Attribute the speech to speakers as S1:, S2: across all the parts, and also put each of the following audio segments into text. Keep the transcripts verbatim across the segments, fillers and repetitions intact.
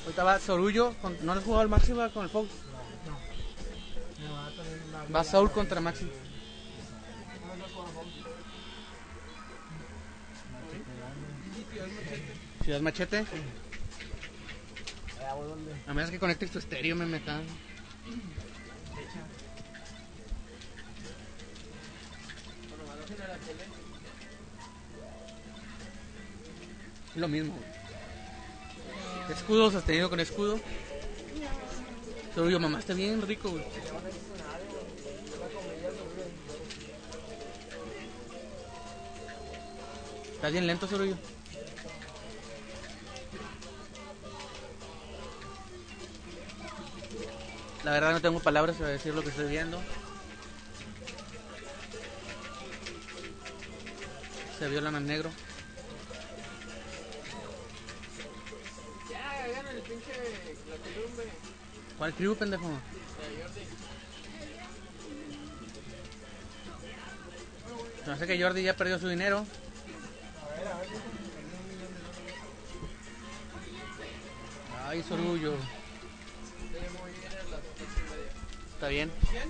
S1: Ahorita va Sorullo. Con... ¿No has jugado al Maxi va, con el Fox? Va Saúl contra Maxi. Ciudad Machete. A menos que conectes tu estéreo, me metan. Lo mismo. Escudo sostenido con escudo. Sorullo, mamá, está bien rico, güey. Está bien lento, Sorullo. La verdad no tengo palabras para decir lo que estoy viendo. Se violan al negro.
S2: Ya, gana el pinche la columbre.
S1: ¿Cuál tribu, pendejo?
S2: La Jordi.
S1: No sé que Jordi ya perdió su dinero. Ay, Sorullo. ¿Está bien?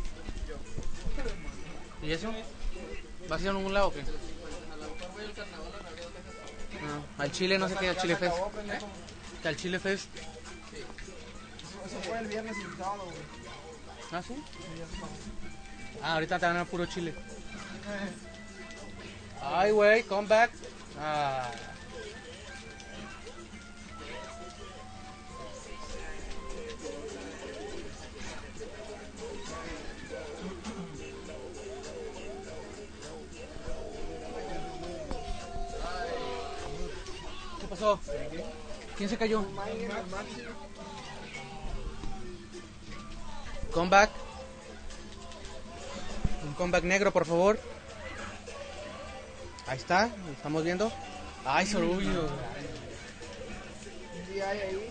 S1: ¿Y eso? ¿Vas a ir a algún lado o qué?
S2: A lo mejor voy al carnaval a Navidad de Texas.
S1: No, al Chile no sé qué, al Chile Fest. ¿Eh? Al Chile Fest.
S2: Sí.
S3: Eso fue el viernes y el sábado, güey.
S1: ¿Ah, sí?
S3: Sí, ya se pagó.
S1: Ah, ahorita te van a dar puro chile. Ay, güey, come back. Ah. ¿Qué pasó? ¿Quién se cayó? Comeback. Un comeback negro, por favor. Ahí está, lo estamos viendo. Ay, Sorullo.
S3: ¿Y hay ahí?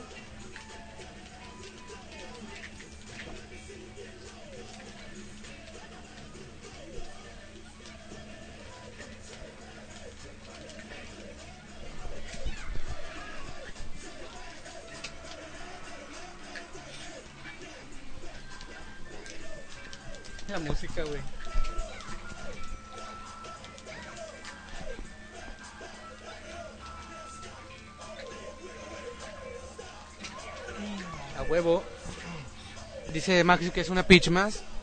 S1: La música, güey. A huevo. Dice Maxi que es una pitch más.